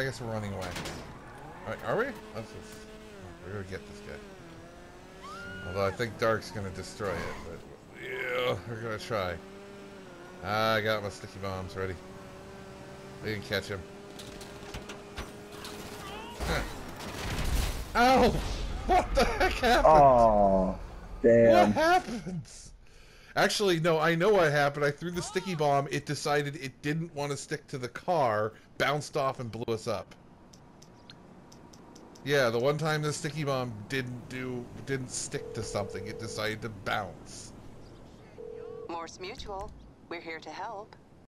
I guess we're running away. Alright, are we? We're gonna get this guy. Although I think Dark's gonna destroy it, but yeah, we're gonna try. I got my sticky bombs ready. We can catch him. Huh. Ow! What the heck happened? Oh, damn. What happens? Actually, no, I know what happened. I threw the sticky bomb. It decided it didn't want to stick to the car, bounced off, and blew us up. Yeah, the one time the sticky bomb didn't stick to something, it decided to bounce. Morse Mutual, we're here to help.